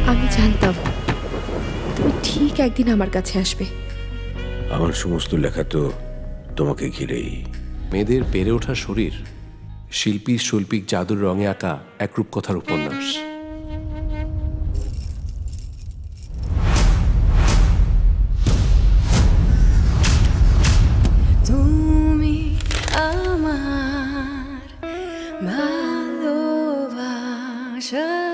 আমি জানতাম তুমি ঠিক একদিন আমার কাছে আসবে। আমার সমস্ত লেখা তো তোমাকে ঘিরেই। মেয়েদের বেড়ে ওঠা শরীর শিল্পী শৈল্পিক জাদুর রঙে আঁকা এক রূপকথার উপন্যাস। তুমি আমার ভালোবাসা